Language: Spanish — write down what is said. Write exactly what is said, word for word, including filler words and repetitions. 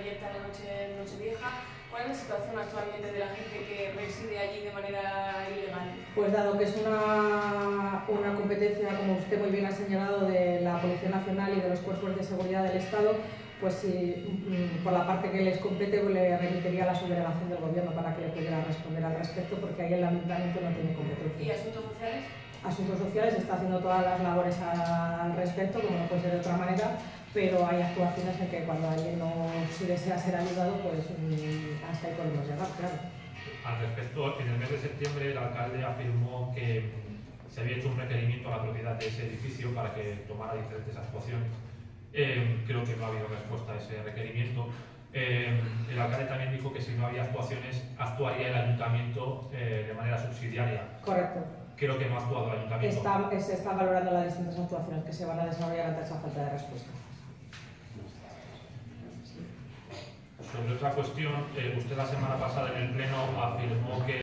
proyecta la noche, Nochevieja. ¿Cuál es la situación actualmente de la gente que reside allí de manera ilegal? Pues dado que es una, una competencia, como usted muy bien ha señalado, de la Policía Nacional y de los cuerpos de seguridad del Estado, pues si por la parte que les compete le remitiría a la subdelegación del Gobierno para que le pudiera responder al respecto, porque ahí el Ayuntamiento no tiene competencia. ¿Y asuntos sociales? Asuntos Sociales está haciendo todas las labores al respecto, como no puede ser de otra manera, pero hay actuaciones en que cuando alguien no si desea ser ayudado, pues hasta ahí podemos llegar, claro. Al respecto, en el mes de septiembre el alcalde afirmó que se había hecho un requerimiento a la propiedad de ese edificio para que tomara diferentes actuaciones. Eh, creo que no ha habido respuesta a ese requerimiento. Eh, el alcalde también dijo que si no había actuaciones, actuaría el ayuntamiento eh, de manera subsidiaria. Correcto. Creo que no ha actuado el ayuntamiento. Está, se están valorando las distintas actuaciones que se van a desarrollar ante esa falta de respuesta. Sobre otra cuestión, eh, usted la semana pasada en el Pleno afirmó que